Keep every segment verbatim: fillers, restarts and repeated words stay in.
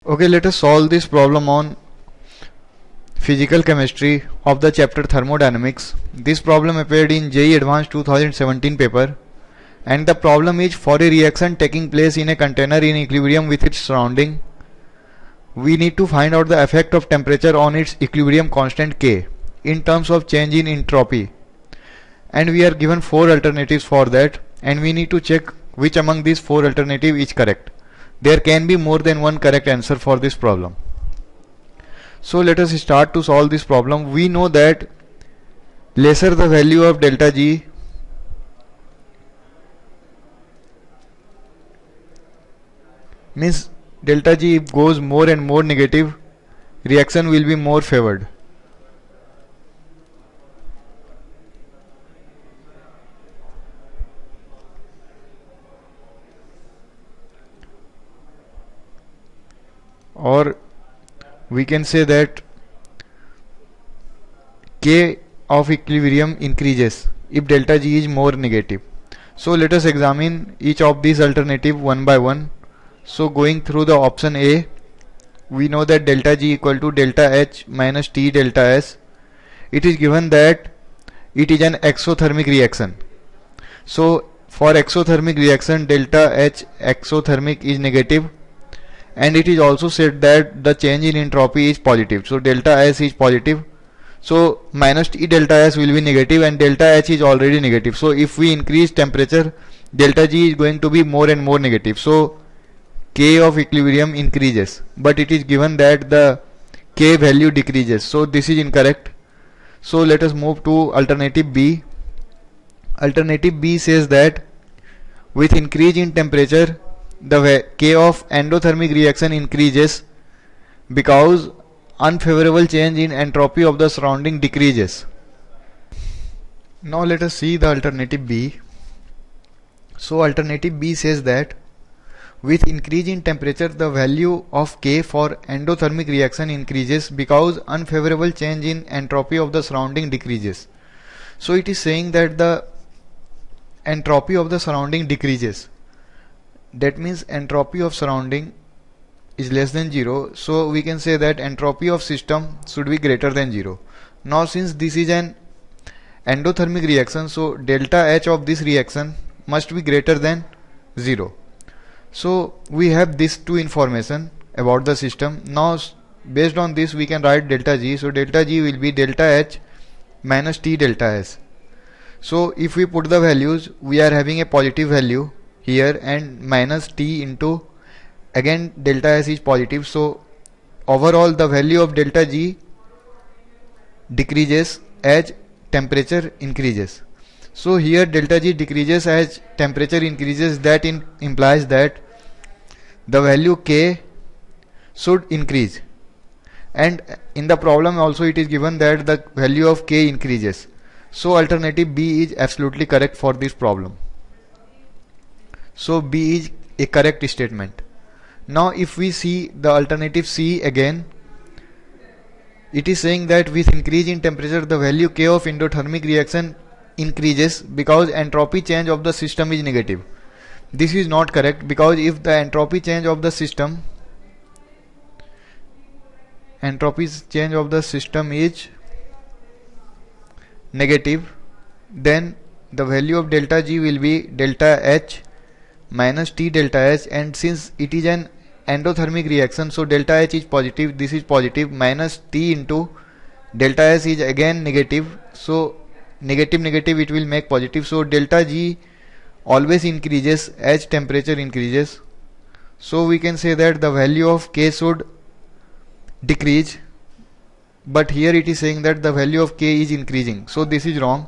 Okay, let us solve this problem on physical chemistry of the chapter thermodynamics. This problem appeared in J E E Advanced two thousand seventeen paper, and the problem is for a reaction taking place in a container in equilibrium with its surrounding. We need to find out the effect of temperature on its equilibrium constant K in terms of change in entropy, and we are given four alternatives for that, and we need to check which among these four alternatives is correct. There can be more than one correct answer for this problem. So let us start to solve this problem. We know that lesser the value of delta G, means delta G goes more and more negative, reaction will be more favored. Or we can say that K of equilibrium increases if delta G is more negative. So let us examine each of these alternatives one by one. So going through the option A, we know that delta G equal to delta H minus T delta S. It is given that it is an exothermic reaction. So for exothermic reaction, delta H exothermic is negative, and it is also said that the change in entropy is positive. So delta S is positive, so minus T delta S will be negative, and delta H is already negative. So if we increase temperature, delta G is going to be more and more negative. So K of equilibrium increases, but it is given that the K value decreases. So this is incorrect. So let us move to alternative B. Alternative B says that with increase in temperature, the K of endothermic reaction increases because unfavorable change in entropy of the surrounding decreases. Now let us see the alternative B. So alternative B says that with increase in temperature, the value of K for endothermic reaction increases because unfavorable change in entropy of the surrounding decreases. So it is saying that the entropy of the surrounding decreases. That means entropy of surrounding is less than zero. So we can say that entropy of system should be greater than zero. Now since this is an endothermic reaction, so delta H of this reaction must be greater than zero. So we have these two information about the system. Now based on this we can write delta G. So delta G will be delta H minus T delta S. So if we put the values, we are having a positive value here and minus T into, again delta S is positive. So overall the value of delta G decreases as temperature increases. So here delta G decreases as temperature increases. That in implies that the value K should increase, and in the problem also it is given that the value of K increases. So alternative B is absolutely correct for this problem. So B is a correct statement. Now if we see the alternative C again, it is saying that with increase in temperature, the value K of endothermic reaction increases because entropy change of the system is negative. This is not correct, because if the entropy change of the system entropy change of the system is negative, then the value of delta G will be delta H minus T delta S, and since it is an endothermic reaction, so delta H is positive, this is positive, minus T into delta S is again negative, so negative negative it will make positive. So delta G always increases as temperature increases. So we can say that the value of K should decrease, but here it is saying that the value of K is increasing. So this is wrong.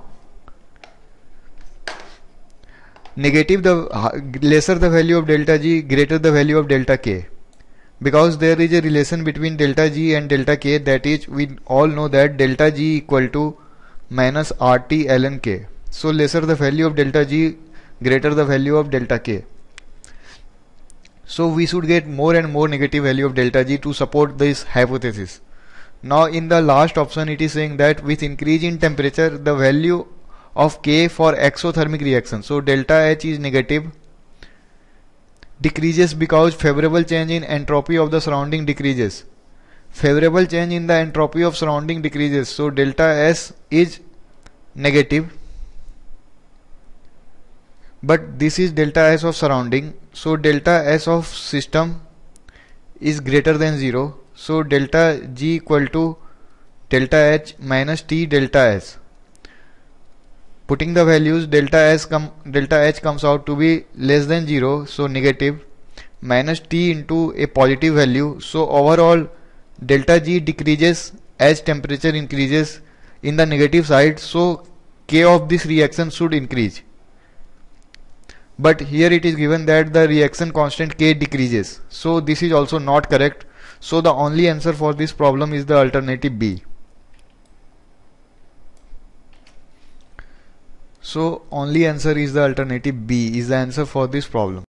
Negative, the lesser the value of delta G, greater the value of delta K, because there is a relation between delta G and delta K, that is we all know that delta G equal to minus R T ln K. So lesser the value of delta G, greater the value of delta K. So we should get more and more negative value of delta G to support this hypothesis. Now in the last option it is saying that with increase in temperature, the value of K for exothermic reaction, so delta H is negative, decreases because favorable change in entropy of the surrounding decreases. Favorable change in the entropy of surrounding decreases, so delta S is negative, but this is delta S of surrounding, so delta S of system is greater than zero, so delta G equal to delta H minus T delta S. Putting the values, delta S com delta H comes out to be less than zero, so negative, minus T into a positive value, so overall delta G decreases as temperature increases in the negative side, so K of this reaction should increase. But here it is given that the reaction constant K decreases, so this is also not correct. So the only answer for this problem is the alternative B. So only answer is the alternative B is the answer for this problem.